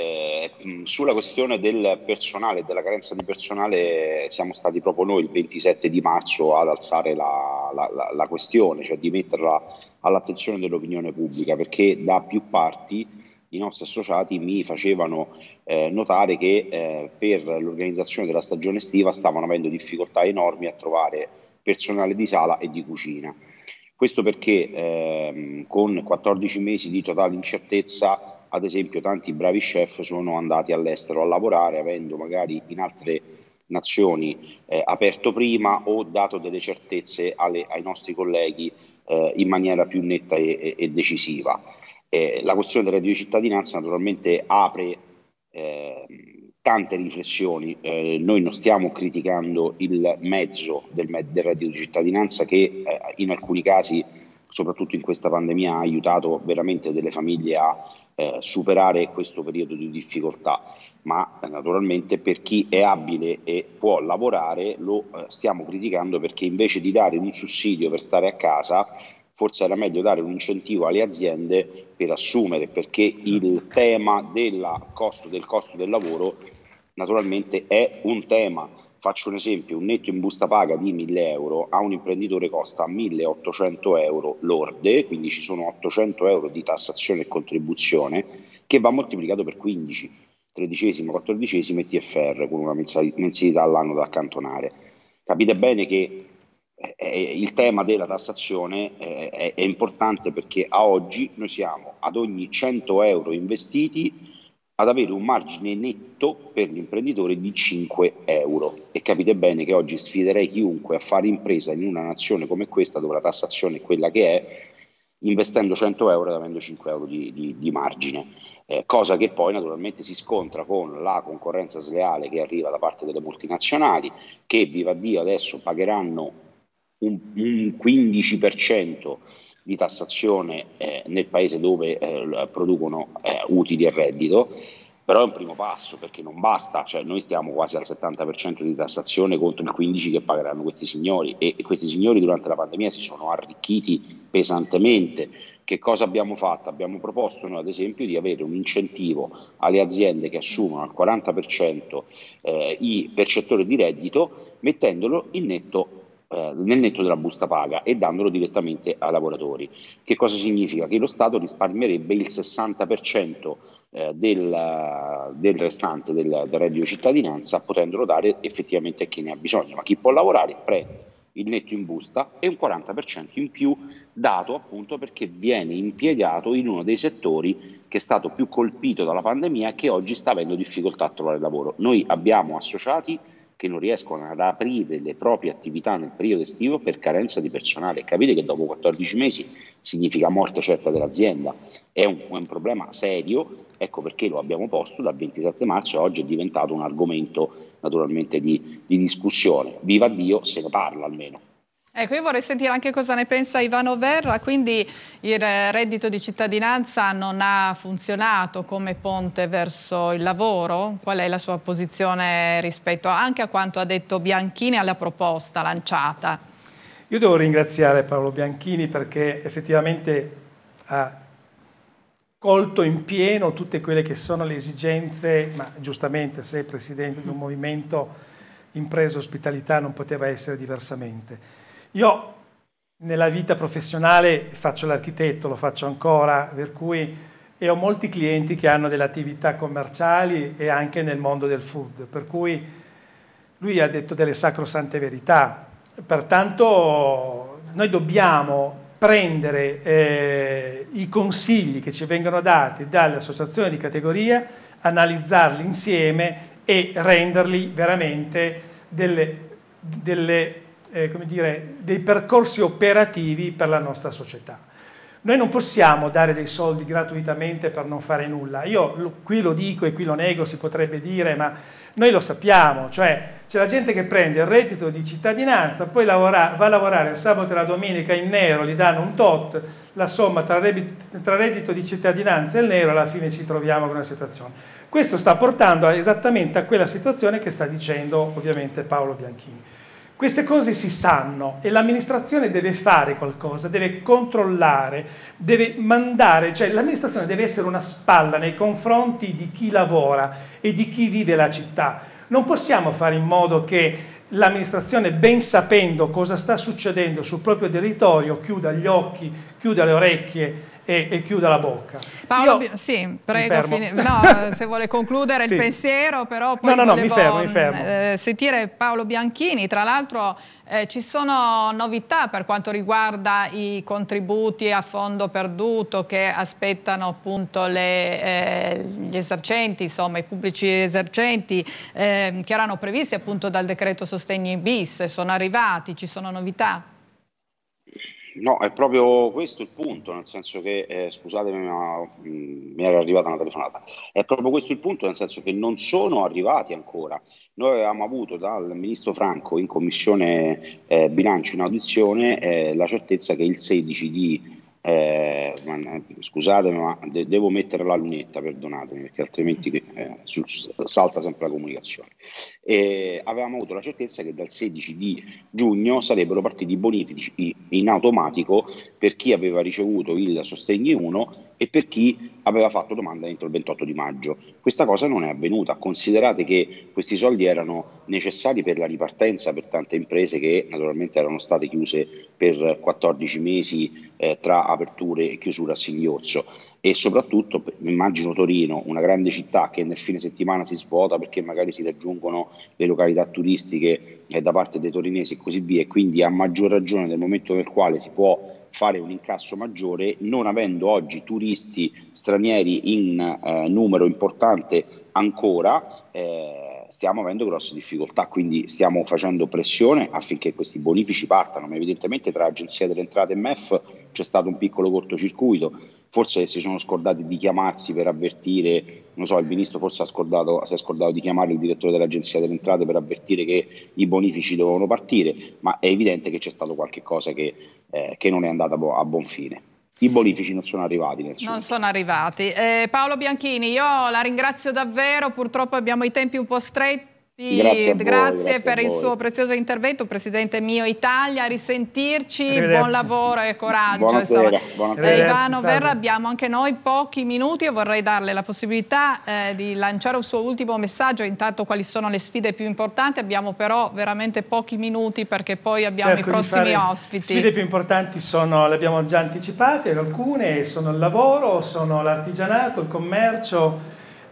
Sulla questione del personale, della carenza di personale, siamo stati proprio noi il 27 di marzo ad alzare la questione, cioè di metterla all'attenzione dell'opinione pubblica, perché da più parti i nostri associati mi facevano notare che per l'organizzazione della stagione estiva stavano avendo difficoltà enormi a trovare personale di sala e di cucina. Questo perché con 14 mesi di totale incertezza, ad esempio, tanti bravi chef sono andati all'estero a lavorare, avendo magari in altre nazioni aperto prima o dato delle certezze ai nostri colleghi in maniera più netta e decisiva. La questione del reddito di cittadinanza naturalmente apre tante riflessioni. Noi non stiamo criticando il mezzo del reddito di cittadinanza che in alcuni casi, soprattutto in questa pandemia, ha aiutato veramente delle famiglie a superare questo periodo di difficoltà, ma naturalmente per chi è abile e può lavorare lo stiamo criticando perché invece di dare un sussidio per stare a casa, forse era meglio dare un incentivo alle aziende per assumere, perché il tema del costo del lavoro naturalmente è un tema. Faccio un esempio: un netto in busta paga di 1.000 euro a un imprenditore costa 1.800 euro lorde, quindi ci sono 800 euro di tassazione e contribuzione che va moltiplicato per 15, tredicesimo, quattordicesimo e TFR con una mensilità all'anno da accantonare. Capite bene che il tema della tassazione è importante, perché a oggi noi siamo ad ogni 100 euro investiti ad avere un margine netto per l'imprenditore di 5 euro e capite bene che oggi sfiderei chiunque a fare impresa in una nazione come questa, dove la tassazione è quella che è, investendo 100 euro ed avendo 5 euro di margine, cosa che poi naturalmente si scontra con la concorrenza sleale che arriva da parte delle multinazionali, che viva Dio adesso pagheranno un 15% di tassazione nel paese dove producono utili e reddito. Però è un primo passo, perché non basta, cioè noi stiamo quasi al 70% di tassazione contro il 15% che pagheranno questi signori, e questi signori durante la pandemia si sono arricchiti pesantemente. Che cosa abbiamo fatto? Abbiamo proposto noi ad esempio di avere un incentivo alle aziende che assumono al 40% i percettori di reddito, mettendolo nel netto della busta paga e dandolo direttamente ai lavoratori. Che cosa significa? Che lo Stato risparmierebbe il 60% del restante del reddito di cittadinanza, potendolo dare effettivamente a chi ne ha bisogno, ma chi può lavorare prende il netto in busta e un 40% in più dato appunto perché viene impiegato in uno dei settori che è stato più colpito dalla pandemia e che oggi sta avendo difficoltà a trovare lavoro. Noi abbiamo associati che non riescono ad aprire le proprie attività nel periodo estivo per carenza di personale. Capite che dopo 14 mesi significa morte certa dell'azienda. È un problema serio, ecco perché lo abbiamo posto dal 27 marzo e oggi è diventato un argomento naturalmente di discussione. Viva Dio, se ne parla almeno. Ecco, io vorrei sentire anche cosa ne pensa Ivano Verra, quindi il reddito di cittadinanza non ha funzionato come ponte verso il lavoro? Qual è la sua posizione rispetto anche a quanto ha detto Bianchini alla proposta lanciata? Io devo ringraziare Paolo Bianchini perché effettivamente ha colto in pieno tutte quelle che sono le esigenze, ma giustamente se è presidente di un movimento impresa ospitalità non poteva essere diversamente. Io nella vita professionale faccio l'architetto, lo faccio ancora, per cui ho molti clienti che hanno delle attività commerciali e anche nel mondo del food, per cui lui ha detto delle sacrosante verità. Pertanto noi dobbiamo prendere i consigli che ci vengono dati dalle associazioni di categoria, analizzarli insieme e renderli veramente come dire, dei percorsi operativi per la nostra società. Noi non possiamo dare dei soldi gratuitamente per non fare nulla. Io qui lo dico e qui lo nego, si potrebbe dire, ma noi lo sappiamo, cioè c'è la gente che prende il reddito di cittadinanza, poi va a lavorare il sabato e la domenica in nero, gli danno un tot, la somma tra reddito di cittadinanza e il nero, alla fine ci troviamo con una situazione. Questo sta portando esattamente a quella situazione che sta dicendo ovviamente Paolo Bianchini. Queste cose si sanno e l'amministrazione deve fare qualcosa, deve controllare, deve mandare, cioè l'amministrazione deve essere una spalla nei confronti di chi lavora e di chi vive la città. Non possiamo fare in modo che l'amministrazione, ben sapendo cosa sta succedendo sul proprio territorio, chiuda gli occhi, chiuda le orecchie e chiuda la bocca. Paolo, sì, prego, no, se vuole concludere il pensiero, però poi mi fermo. Sentire Paolo Bianchini. Tra l'altro ci sono novità per quanto riguarda i contributi a fondo perduto che aspettano appunto gli esercenti, insomma i pubblici esercenti che erano previsti appunto dal decreto sostegni bis. Sono arrivati, ci sono novità? No, è proprio questo il punto, nel senso che, scusatemi ma mi era arrivata una telefonata, è proprio questo il punto, nel senso che non sono arrivati ancora. Noi avevamo avuto dal Ministro Franco in Commissione Bilancio in audizione la certezza che il 16 di scusatemi ma devo mettere la lunetta, perdonatemi perché altrimenti salta sempre la comunicazione. Avevamo avuto la certezza che dal 16 di giugno sarebbero partiti i bonifici in automatico per chi aveva ricevuto il sostegni 1 e per chi aveva fatto domanda entro il 28 di maggio. Questa cosa non è avvenuta. Considerate che questi soldi erano necessari per la ripartenza per tante imprese che naturalmente erano state chiuse per 14 mesi tra aperture e chiusure a singhiozzo, e soprattutto immagino Torino, una grande città che nel fine settimana si svuota perché magari si raggiungono le località turistiche da parte dei torinesi e così via, e quindi a maggior ragione nel momento nel quale si può fare un incasso maggiore, non avendo oggi turisti stranieri in numero importante ancora, stiamo avendo grosse difficoltà, quindi stiamo facendo pressione affinché questi bonifici partano, ma evidentemente tra Agenzia delle Entrate e MEF c'è stato un piccolo cortocircuito, forse si sono scordati di chiamarsi per avvertire, non so, il ministro forse si è scordato di chiamare il direttore dell'Agenzia delle Entrate per avvertire che i bonifici dovevano partire, ma è evidente che c'è stato qualche cosa che non è andata a buon fine. I bonifici non sono arrivati. Non sono arrivati. Paolo Bianchini, io la ringrazio davvero, purtroppo abbiamo i tempi un po' stretti. Grazie per il suo prezioso intervento, Presidente Mio Italia, a risentirci, buon lavoro e coraggio. Buonasera. Ivano Verra, abbiamo anche noi pochi minuti, io vorrei darle la possibilità di lanciare un suo ultimo messaggio, intanto quali sono le sfide più importanti, abbiamo però veramente pochi minuti perché poi abbiamo i prossimi ospiti. Le sfide più importanti le abbiamo già anticipate, alcune sono il lavoro, sono l'artigianato, il commercio,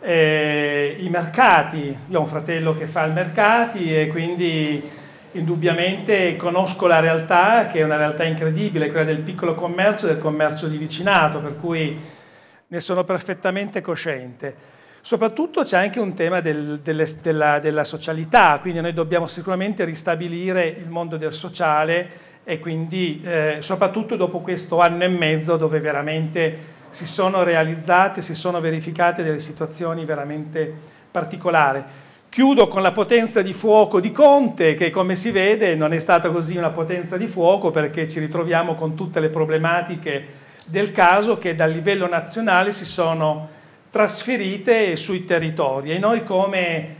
i mercati. Io ho un fratello che fa i mercati e quindi indubbiamente conosco la realtà, che è una realtà incredibile, quella del piccolo commercio e del commercio di vicinato, per cui ne sono perfettamente cosciente. Soprattutto c'è anche un tema della socialità, quindi noi dobbiamo sicuramente ristabilire il mondo del sociale e quindi soprattutto dopo questo anno e mezzo dove veramente si sono realizzate, si sono verificate delle situazioni veramente particolari. Chiudo con la potenza di fuoco di Conte, che come si vede non è stata così una potenza di fuoco, perché ci ritroviamo con tutte le problematiche del caso che dal livello nazionale si sono trasferite sui territori, e noi come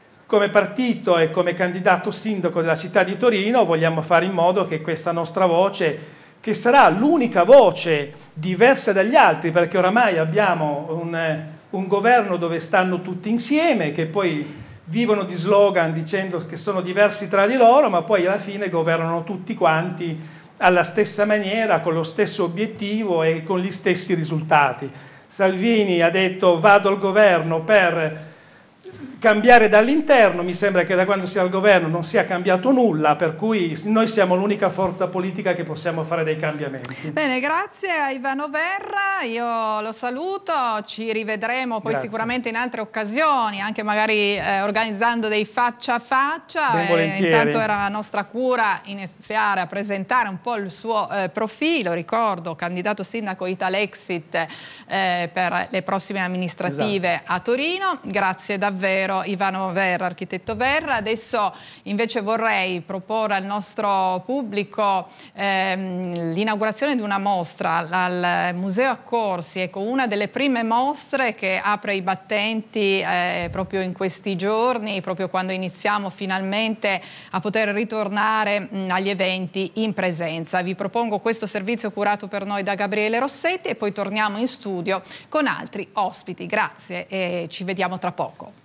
partito e come candidato sindaco della città di Torino vogliamo fare in modo che questa nostra voce, che sarà l'unica voce diversa dagli altri, perché oramai abbiamo un governo dove stanno tutti insieme, che poi vivono di slogan dicendo che sono diversi tra di loro, ma poi alla fine governano tutti quanti alla stessa maniera, con lo stesso obiettivo e con gli stessi risultati. Salvini ha detto vado al governo per cambiare dall'interno, mi sembra che da quando sia al governo non sia cambiato nulla, per cui noi siamo l'unica forza politica che possiamo fare dei cambiamenti. Bene, grazie a Ivano Verra, io lo saluto, ci rivedremo poi sicuramente in altre occasioni, anche magari organizzando dei faccia a faccia. Intanto era nostra cura iniziare a presentare un po' il suo profilo, ricordo candidato sindaco Italexit per le prossime amministrative a Torino. Grazie davvero Ivano Verra, architetto Verra. Adesso invece vorrei proporre al nostro pubblico l'inaugurazione di una mostra al Museo Accorsi, ecco, una delle prime mostre che apre i battenti proprio in questi giorni, proprio quando iniziamo finalmente a poter ritornare agli eventi in presenza. Vi propongo questo servizio curato per noi da Gabriele Rossetti e poi torniamo in studio con altri ospiti. Grazie e ci vediamo tra poco.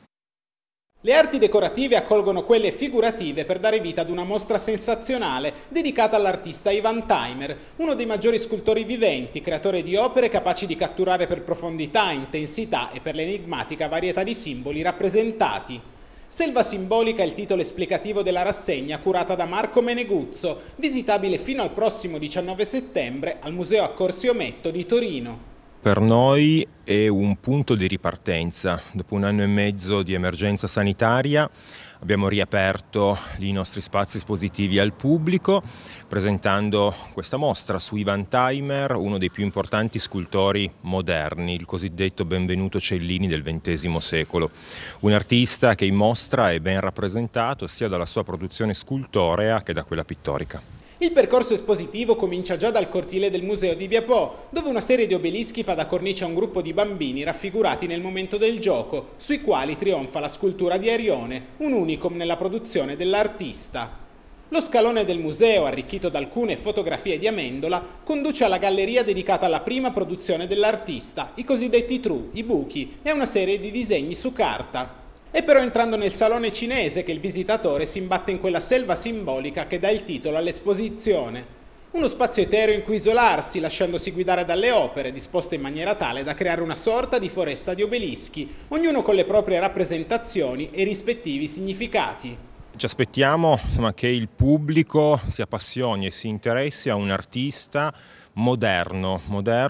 Le arti decorative accolgono quelle figurative per dare vita ad una mostra sensazionale dedicata all'artista Ivan Taymer, uno dei maggiori scultori viventi, creatore di opere capaci di catturare per profondità, intensità e per l'enigmatica varietà di simboli rappresentati. Selva simbolica è il titolo esplicativo della rassegna curata da Marco Meneguzzo, visitabile fino al prossimo 19 settembre al Museo Accorsi Ometto di Torino. Per noi è un punto di ripartenza. Dopo un anno e mezzo di emergenza sanitaria abbiamo riaperto i nostri spazi espositivi al pubblico presentando questa mostra su Ivan Taymer, uno dei più importanti scultori moderni, il cosiddetto Benvenuto Cellini del XX secolo. Un artista che in mostra è ben rappresentato sia dalla sua produzione scultorea che da quella pittorica. Il percorso espositivo comincia già dal cortile del museo di Via Po, dove una serie di obelischi fa da cornice a un gruppo di bambini raffigurati nel momento del gioco, sui quali trionfa la scultura di Arione, un unicum nella produzione dell'artista. Lo scalone del museo, arricchito da alcune fotografie di Amendola, conduce alla galleria dedicata alla prima produzione dell'artista, i cosiddetti true, i buchi, e una serie di disegni su carta. È però entrando nel salone cinese che il visitatore si imbatte in quella selva simbolica che dà il titolo all'esposizione. Uno spazio etereo in cui isolarsi, lasciandosi guidare dalle opere, disposte in maniera tale da creare una sorta di foresta di obelischi, ognuno con le proprie rappresentazioni e i rispettivi significati. Ci aspettiamo che il pubblico si appassioni e si interessi a un artista moderno,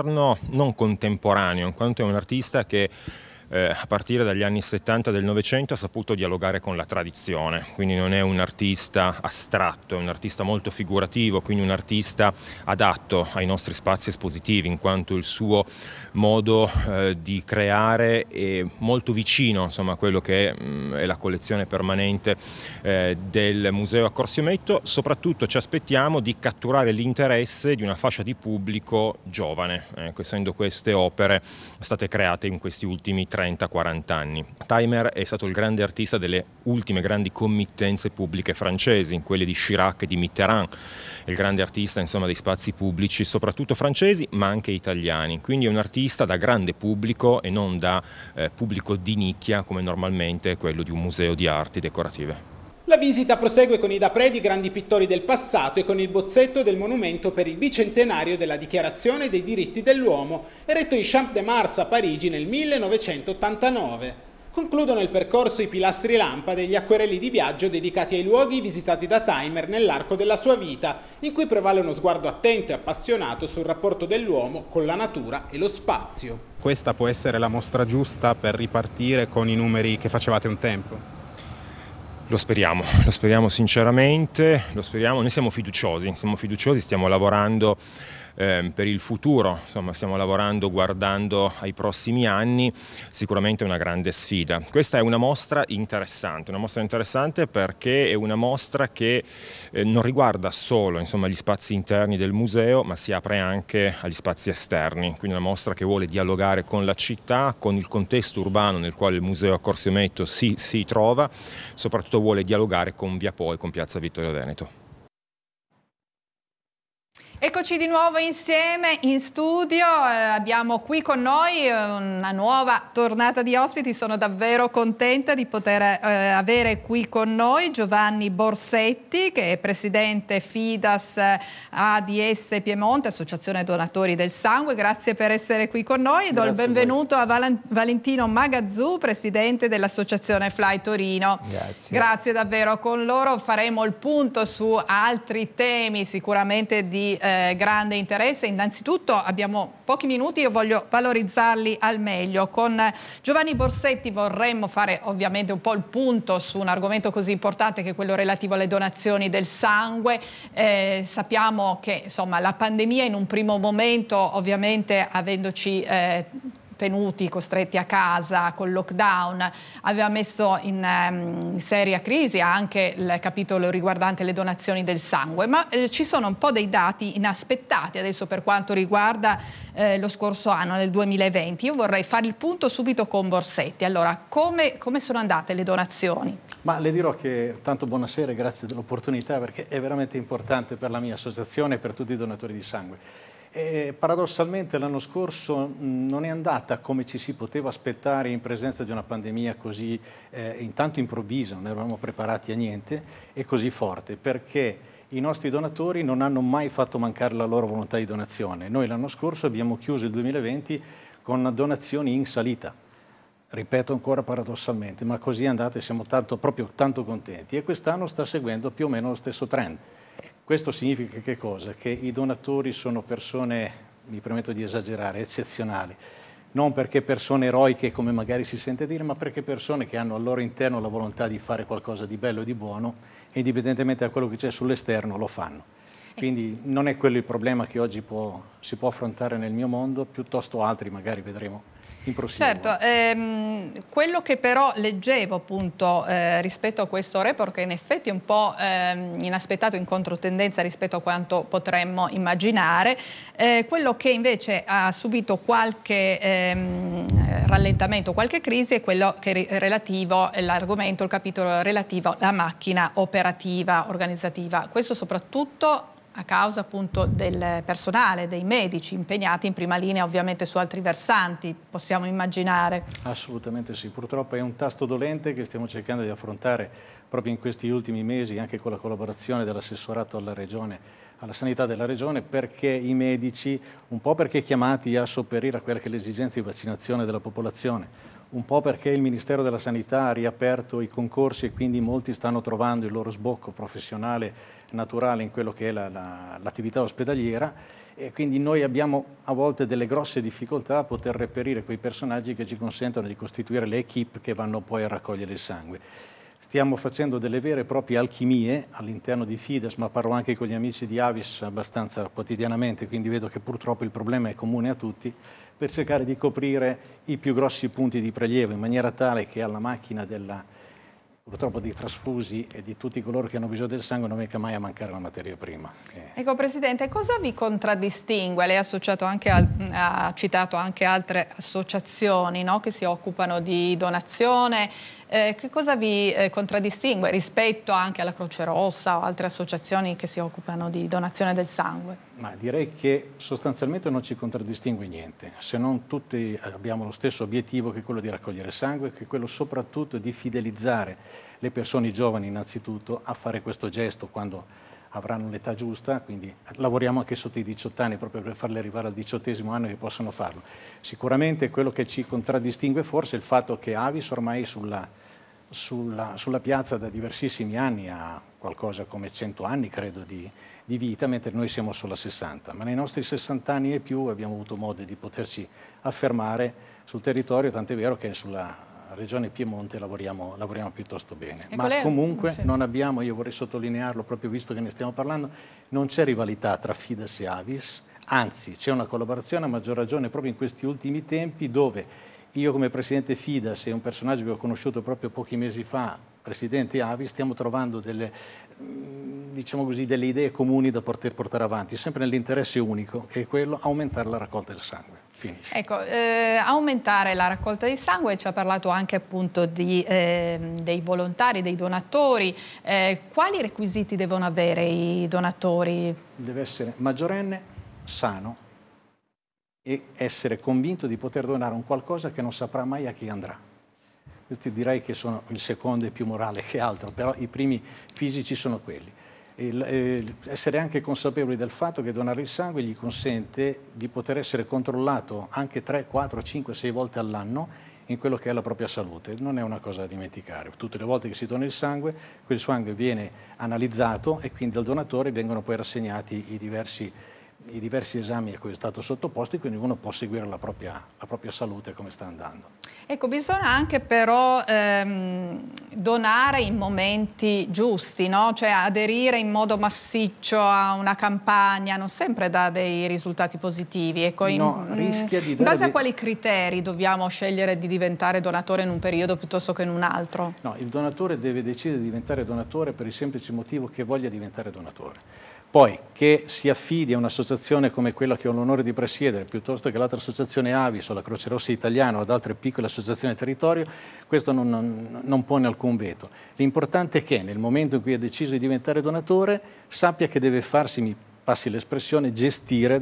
non contemporaneo, in quanto è un artista che a partire dagli anni 70 del Novecento ha saputo dialogare con la tradizione, quindi non è un artista astratto, è un artista molto figurativo, quindi un artista adatto ai nostri spazi espositivi, in quanto il suo modo di creare è molto vicino, insomma, a quello che è la collezione permanente del Museo Accorsi Ometto. Soprattutto ci aspettiamo di catturare l'interesse di una fascia di pubblico giovane, essendo queste opere state create in questi ultimi 30-40 anni. Taymer è stato il grande artista delle ultime grandi committenze pubbliche francesi, quelle di Chirac e di Mitterrand, il grande artista, insomma, dei spazi pubblici, soprattutto francesi ma anche italiani, quindi è un artista da grande pubblico e non da pubblico di nicchia come normalmente è quello di un museo di arti decorative. La visita prosegue con i dapprè di grandi pittori del passato e con il bozzetto del monumento per il bicentenario della Dichiarazione dei diritti dell'uomo, eretto in Champ de Mars a Parigi nel 1989. Concludono il percorso i pilastri lampade e gli acquerelli di viaggio dedicati ai luoghi visitati da Taymer nell'arco della sua vita, in cui prevale uno sguardo attento e appassionato sul rapporto dell'uomo con la natura e lo spazio. questa può essere la mostra giusta per ripartire con i numeri che facevate un tempo? Lo speriamo sinceramente, noi siamo fiduciosi, stiamo lavorando per il futuro, insomma stiamo lavorando guardando ai prossimi anni, sicuramente è una grande sfida. Questa è una mostra interessante perché è una mostra che non riguarda solo, insomma, gli spazi interni del museo, ma si apre anche agli spazi esterni, quindi una mostra che vuole dialogare con la città, con il contesto urbano nel quale il museo a Corso Ometto si trova, soprattutto vuole dialogare con Via Po e con Piazza Vittorio Veneto. Eccoci di nuovo insieme in studio, abbiamo qui con noi una nuova tornata di ospiti, sono davvero contenta di poter avere qui con noi Giovanni Borsetti, che è presidente FIDAS ADS Piemonte, Associazione Donatori del Sangue. Grazie per essere qui con noi e do il benvenuto a Valentino Magazzù, presidente dell'Associazione Fly Torino. Grazie davvero, con loro faremo il punto su altri temi sicuramente di grande interesse. Innanzitutto abbiamo pochi minuti, io voglio valorizzarli al meglio. Con Giovanni Borsetti vorremmo fare ovviamente un po' il punto su un argomento così importante che è quello relativo alle donazioni del sangue. Sappiamo che insomma la pandemia in un primo momento, ovviamente avendoci tenuti costretti a casa col lockdown, aveva messo in seria crisi anche il capitolo riguardante le donazioni del sangue, ma ci sono un po' dei dati inaspettati adesso per quanto riguarda lo scorso anno, nel 2020. Io vorrei fare il punto subito con Borsetti. Allora, come sono andate le donazioni? Ma le dirò che, tanto buonasera e grazie dell'opportunità, perché è veramente importante per la mia associazione e per tutti i donatori di sangue. Paradossalmente l'anno scorso non è andata come ci si poteva aspettare in presenza di una pandemia così intanto improvvisa, non eravamo preparati a niente, e così forte, perché i nostri donatori non hanno mai fatto mancare la loro volontà di donazione. Noi l'anno scorso abbiamo chiuso il 2020 con donazioni in salita, ripeto ancora paradossalmente, ma così è andato e siamo proprio tanto contenti, e quest'anno sta seguendo più o meno lo stesso trend. Questo significa che cosa? Che i donatori sono persone, mi permetto di esagerare, eccezionali. Non perché persone eroiche, come magari si sente dire, ma perché persone che hanno al loro interno la volontà di fare qualcosa di bello e di buono, e indipendentemente da quello che c'è sull'esterno lo fanno. Quindi non è quello il problema che oggi si può affrontare nel mio mondo, piuttosto altri magari vedremo in prossimo. Certo, quello che però leggevo appunto rispetto a questo report, che in effetti è un po' inaspettato, in controtendenza rispetto a quanto potremmo immaginare, quello che invece ha subito qualche rallentamento, qualche crisi, è quello che è relativo, l'argomento, il capitolo relativo alla macchina operativa, organizzativa. Questo soprattutto a causa appunto del personale, dei medici impegnati in prima linea, ovviamente su altri versanti, possiamo immaginare. Assolutamente sì, purtroppo è un tasto dolente che stiamo cercando di affrontare proprio in questi ultimi mesi, anche con la collaborazione dell'assessorato alla Regione, alla sanità della Regione, perché i medici, un po' perché chiamati a sopperire a quelle che è l'esigenza di vaccinazione della popolazione, un po' perché il Ministero della Sanità ha riaperto i concorsi e quindi molti stanno trovando il loro sbocco professionale naturale in quello che è l'attività ospedaliera, e quindi noi abbiamo a volte delle grosse difficoltà a poter reperire quei personaggi che ci consentono di costituire le equip che vanno poi a raccogliere il sangue. Stiamo facendo delle vere e proprie alchimie all'interno di FIDAS, ma parlo anche con gli amici di Avis abbastanza quotidianamente, quindi vedo che purtroppo il problema è comune a tutti, per cercare di coprire i più grossi punti di prelievo in maniera tale che alla macchina purtroppo dei trasfusi e di tutti coloro che hanno bisogno del sangue non venga mai a mancare la materia prima. Ecco Presidente, cosa vi contraddistingue? Lei ha citato anche altre associazioni, no, che si occupano di donazione. Che cosa vi contraddistingue rispetto anche alla Croce Rossa o altre associazioni che si occupano di donazione del sangue? Ma direi che sostanzialmente non ci contraddistingue niente, se non tutti abbiamo lo stesso obiettivo, che è quello di raccogliere sangue, che è quello soprattutto di fidelizzare le persone giovani innanzitutto a fare questo gesto quando avranno l'età giusta, quindi lavoriamo anche sotto i 18 anni proprio per farli arrivare al 18° anno che possano farlo. Sicuramente quello che ci contraddistingue forse è il fatto che Avis ormai sulla piazza da diversissimi anni ha qualcosa come 100 anni, credo, di vita, mentre noi siamo solo a 60. Ma nei nostri 60 anni e più abbiamo avuto modo di poterci affermare sul territorio, tant'è vero che sulla Regione Piemonte lavoriamo piuttosto bene. Ma comunque non abbiamo, io vorrei sottolinearlo proprio visto che ne stiamo parlando, non c'è rivalità tra Fides e Avis, anzi c'è una collaborazione a maggior ragione proprio in questi ultimi tempi, dove io come Presidente Fides e un personaggio che ho conosciuto proprio pochi mesi fa, Presidente Avis, stiamo trovando delle, diciamo così, delle idee comuni da poter portare avanti, sempre nell'interesse unico, che è quello di aumentare la raccolta del sangue. Finisce. Ecco, aumentare la raccolta di sangue, ci ha parlato anche appunto dei volontari, dei donatori. Quali requisiti devono avere i donatori? Deve essere maggiorenne, sano e essere convinto di poter donare un qualcosa che non saprà mai a chi andrà. Questi direi che sono il secondo e più morale che altro, però i primi fisici sono quelli. Essere anche consapevoli del fatto che donare il sangue gli consente di poter essere controllato anche 3, 4, 5, 6 volte all'anno in quello che è la propria salute. Non è una cosa da dimenticare. Tutte le volte che si dona il sangue, quel sangue viene analizzato e quindi al donatore vengono poi rassegnati i diversi esami a cui è stato sottoposto, e quindi uno può seguire la propria salute come sta andando. Ecco, bisogna anche però donare in momenti giusti, no? Cioè aderire in modo massiccio a una campagna non sempre dà dei risultati positivi. Ecco, rischia di in base a quali criteri dobbiamo scegliere di diventare donatore in un periodo piuttosto che in un altro? No, il donatore deve decidere di diventare donatore per il semplice motivo che voglia diventare donatore. Poi che si affidi a un'associazione come quella che ho l'onore di presiedere, piuttosto che l'altra associazione Avis o la Croce Rossa Italiana o ad altre piccole associazioni del territorio, questo non pone alcun veto. L'importante è che nel momento in cui ha deciso di diventare donatore sappia che deve farsi, mi passi l'espressione, gestire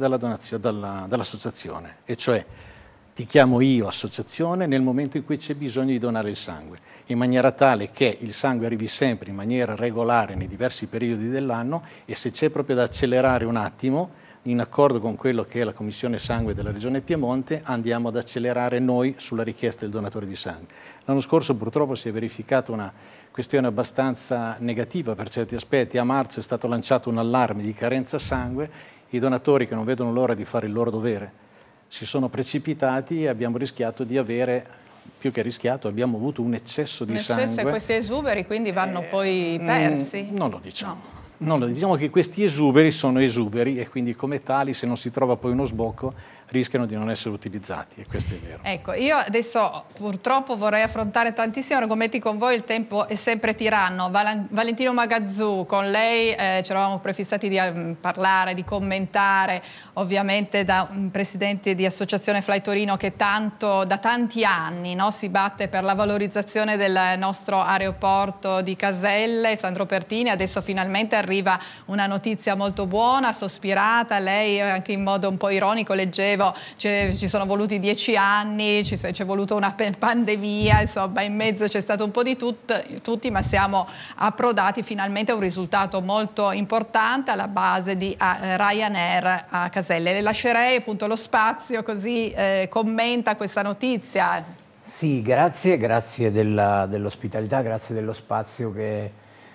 dall'associazione, e cioè ti chiamo io associazione nel momento in cui c'è bisogno di donare il sangue, in maniera tale che il sangue arrivi sempre in maniera regolare nei diversi periodi dell'anno, e se c'è proprio da accelerare un attimo, in accordo con quello che è la Commissione Sangue della Regione Piemonte, andiamo ad accelerare noi sulla richiesta del donatore di sangue. L'anno scorso purtroppo si è verificata una questione abbastanza negativa per certi aspetti. A marzo è stato lanciato un allarme di carenza sangue, i donatori che non vedono l'ora di fare il loro dovere si sono precipitati e abbiamo rischiato di avere, più che rischiato, abbiamo avuto un eccesso di sangue. E questi esuberi quindi vanno poi persi? Non lo diciamo. No. Non lo diciamo che questi esuberi sono esuberi e quindi come tali, se non si trova poi uno sbocco, rischiano di non essere utilizzati, e questo è vero. Ecco, io adesso purtroppo vorrei affrontare tantissimi argomenti con voi, il tempo è sempre tiranno. Valentino Magazzù, con lei ci eravamo prefissati di parlare, di commentare, ovviamente da un presidente di Associazione Fly Torino che da tanti anni, no, si batte per la valorizzazione del nostro aeroporto di Caselle. Sandro Pertini, adesso finalmente arriva una notizia molto buona, sospirata, lei anche in modo un po' ironico leggevo, ci sono voluti 10 anni, c'è voluta una pandemia, insomma in mezzo c'è stato un po' di tutti, ma siamo approdati finalmente a un risultato molto importante alla base di Ryanair a Caselle. Le lascerei appunto lo spazio, così commenta questa notizia. Sì, grazie dell'ospitalità, grazie dello spazio che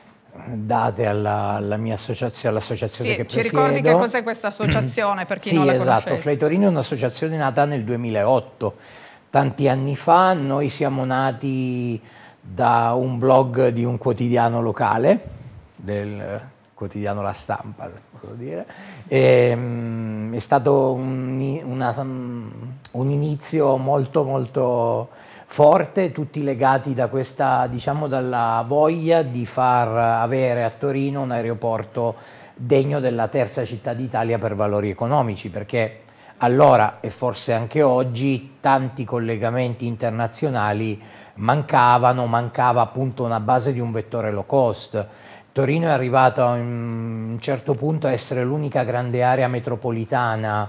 date alla mia associazione, all'associazione che presiedo. Ci ricordi che cos'è questa associazione per chi non la conosce? Sì, esatto, Fly Torino è un'associazione nata nel 2008, tanti anni fa. Noi siamo nati da un blog di un quotidiano locale, del quotidiano La Stampa, posso dire. È stato un inizio molto forte, tutti legati da questa, diciamo, dalla voglia di far avere a Torino un aeroporto degno della terza città d'Italia per valori economici, perché allora e forse anche oggi tanti collegamenti internazionali mancava appunto una base di un vettore low cost. Torino è arrivata a un certo punto a essere l'unica grande area metropolitana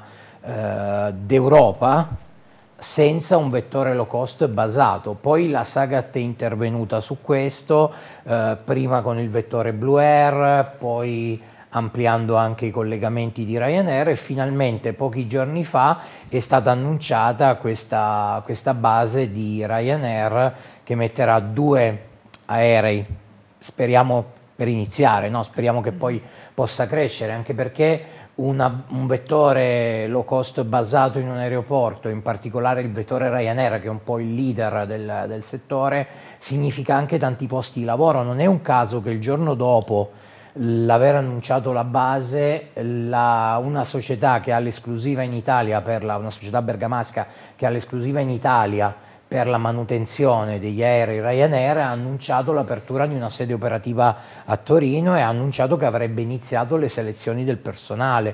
d'Europa senza un vettore low cost basato. Poi la Sagat è intervenuta su questo, prima con il vettore Blue Air, poi ampliando anche i collegamenti di Ryanair, e finalmente pochi giorni fa è stata annunciata questa base di Ryanair che metterà 2 aerei, speriamo per iniziare, no? Speriamo che poi possa crescere, anche perché un vettore low cost basato in un aeroporto, in particolare il vettore Ryanair, che è un po' il leader del settore, significa anche tanti posti di lavoro. Non è un caso che il giorno dopo l'aver annunciato la base, una società che ha l'esclusiva in Italia, una società bergamasca che ha l'esclusiva in Italia per la manutenzione degli aerei Ryanair, ha annunciato l'apertura di una sede operativa a Torino e ha annunciato che avrebbe iniziato le selezioni del personale.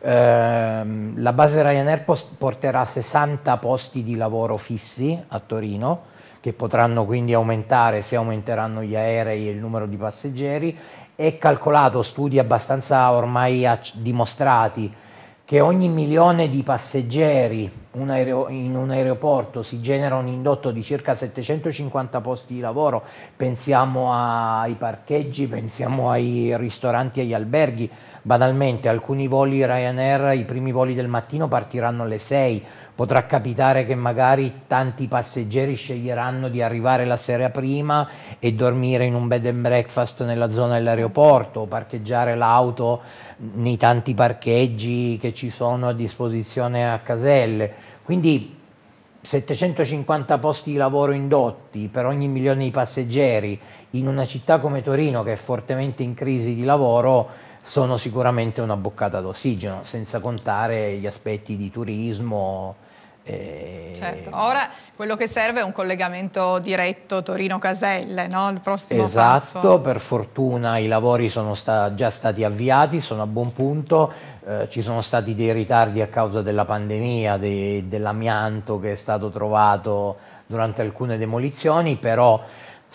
La base Ryanair porterà 60 posti di lavoro fissi a Torino, che potranno quindi aumentare se aumenteranno gli aerei e il numero di passeggeri. È calcolato, studi abbastanza ormai dimostrati, che ogni milione di passeggeri in un aeroporto si genera un indotto di circa 750 posti di lavoro. Pensiamo ai parcheggi, pensiamo ai ristoranti e agli alberghi. Banalmente, alcuni voli Ryanair, i primi voli del mattino partiranno alle 6. Potrà capitare che magari tanti passeggeri sceglieranno di arrivare la sera prima e dormire in un bed and breakfast nella zona dell'aeroporto, o parcheggiare l'auto nei tanti parcheggi che ci sono a disposizione a Caselle. Quindi 750 posti di lavoro indotti per ogni milione di passeggeri in una città come Torino, che è fortemente in crisi di lavoro, sono sicuramente una boccata d'ossigeno, senza contare gli aspetti di turismo. Certo, ora quello che serve è un collegamento diretto Torino-Caselle, no? Il prossimo esatto, passo. Per fortuna i lavori sono già stati avviati, sono a buon punto, ci sono stati dei ritardi a causa della pandemia, dell'amianto che è stato trovato durante alcune demolizioni, però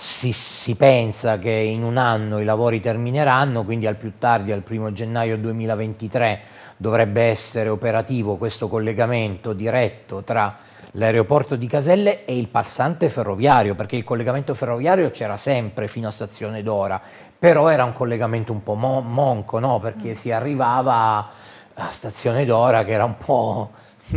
si pensa che in un anno i lavori termineranno, quindi al più tardi al 1° gennaio 2023 dovrebbe essere operativo questo collegamento diretto tra l'aeroporto di Caselle e il passante ferroviario, perché il collegamento ferroviario c'era sempre fino a Stazione d'Ora, però era un collegamento un po' monco, no? Perché si arrivava a Stazione d'Ora che era un po'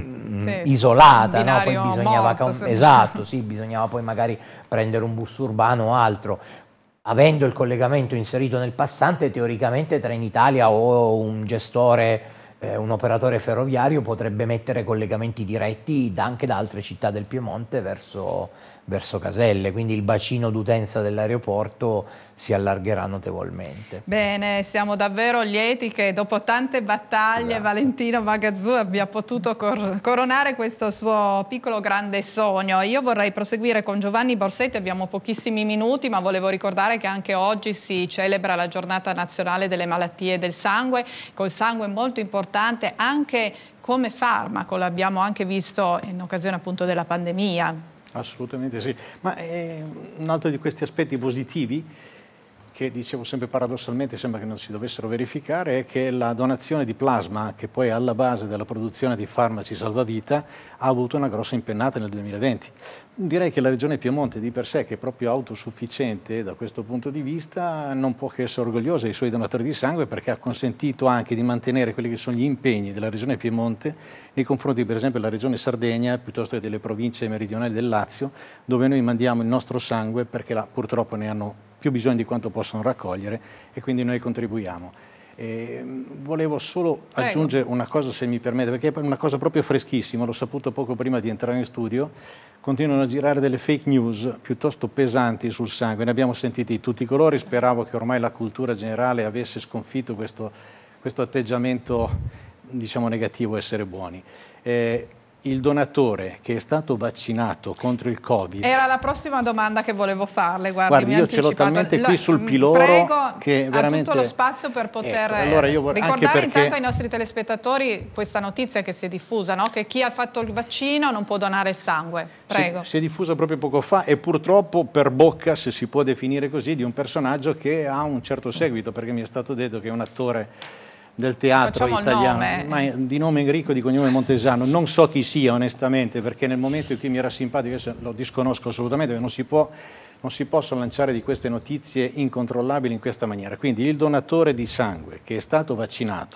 isolata, no? Poi bisognava esatto, sì, bisognava poi magari prendere un bus urbano o altro. Avendo il collegamento inserito nel passante, teoricamente Trenitalia o un gestore, un operatore ferroviario potrebbe mettere collegamenti diretti anche da altre città del Piemonte verso Caselle, quindi il bacino d'utenza dell'aeroporto si allargherà notevolmente. Bene, siamo davvero lieti che dopo tante battaglie Valentino Magazzù abbia potuto coronare questo suo piccolo grande sogno. Io vorrei proseguire con Giovanni Borsetti, abbiamo pochissimi minuti, ma volevo ricordare che anche oggi si celebra la giornata nazionale delle malattie del sangue. Col sangue è molto importante anche come farmaco, l'abbiamo anche visto in occasione appunto della pandemia. Assolutamente sì, ma un altro di questi aspetti positivi che dicevo sempre paradossalmente sembra che non si dovessero verificare è che la donazione di plasma, che poi è alla base della produzione di farmaci salvavita, ha avuto una grossa impennata nel 2020. Direi che la Regione Piemonte di per sé, che è proprio autosufficiente da questo punto di vista, non può che essere orgogliosa dei suoi donatori di sangue, perché ha consentito anche di mantenere quelli che sono gli impegni della Regione Piemonte nei confronti per esempio della Regione Sardegna piuttosto che delle province meridionali del Lazio, dove noi mandiamo il nostro sangue perché là purtroppo ne hanno più bisogno di quanto possono raccogliere e quindi noi contribuiamo. Volevo solo aggiungere una cosa, se mi permette, perché è una cosa proprio freschissima, l'ho saputo poco prima di entrare in studio. Continuano a girare delle fake news piuttosto pesanti sul sangue, ne abbiamo sentiti di tutti i colori, speravo che ormai la cultura generale avesse sconfitto questo atteggiamento, diciamo, negativo, essere buoni. Il donatore che è stato vaccinato contro il Covid... Era la prossima domanda che volevo farle, guardi io ce l'ho talmente qui sul piloro prego, che veramente... ha tutto lo spazio per poter allora io ricordare intanto ai nostri telespettatori questa notizia che si è diffusa, no? Che chi ha fatto il vaccino non può donare sangue. Prego. Si è diffusa proprio poco fa e purtroppo per bocca, se si può definire così, di un personaggio che ha un certo seguito, perché mi è stato detto che è un attore del teatro italiano, ma di nome Enrico, di cognome Montesano, non so chi sia onestamente, perché nel momento in cui mi era simpatico, lo disconosco assolutamente, non si possono lanciare di queste notizie incontrollabili in questa maniera. Quindi il donatore di sangue che è stato vaccinato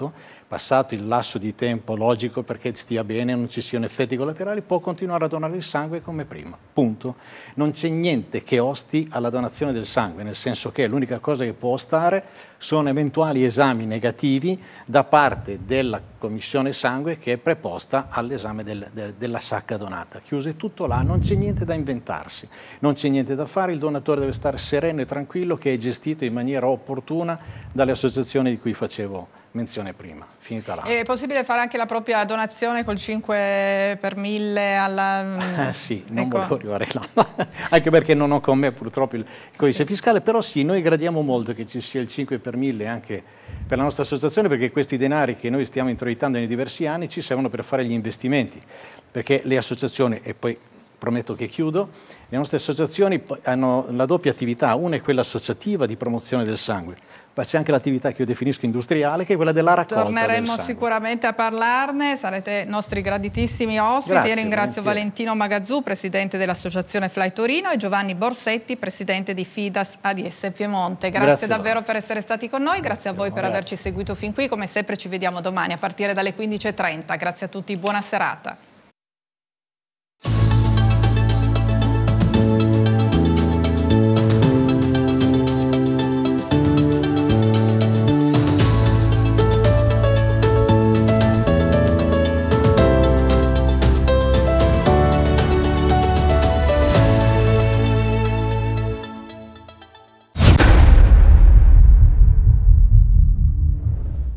passato il lasso di tempo logico perché stia bene, non ci siano effetti collaterali, può continuare a donare il sangue come prima, punto. Non c'è niente che osti alla donazione del sangue, nel senso che l'unica cosa che può ostare sono eventuali esami negativi da parte della commissione sangue che è preposta all'esame della sacca donata. Chiuse tutto là, non c'è niente da inventarsi, non c'è niente da fare, il donatore deve stare sereno e tranquillo che è gestito in maniera opportuna dalle associazioni di cui facevo menzione prima. Finita là. È possibile fare anche la propria donazione col 5 per 1000 alla... Sì, non volevo arrivare là, anche perché non ho con me purtroppo il codice fiscale, però sì, noi gradiamo molto che ci sia il 5 per 1000 anche per la nostra associazione, perché questi denari che noi stiamo introitando nei diversi anni ci servono per fare gli investimenti, perché le associazioni, e poi prometto che chiudo, le nostre associazioni hanno la doppia attività, una è quella associativa di promozione del sangue, ma c'è anche l'attività che io definisco industriale, che è quella della raccolta del sangue. Torneremo sicuramente a parlarne, sarete nostri graditissimi ospiti. Grazie, Io ringrazio volentieri. Valentino Magazzù, presidente dell'associazione Fly Torino, e Giovanni Borsetti, presidente di Fidas ADS Piemonte. Grazie davvero per essere stati con noi, grazie a voi per averci seguito fin qui, come sempre ci vediamo domani a partire dalle 15:30. Grazie a tutti, buona serata.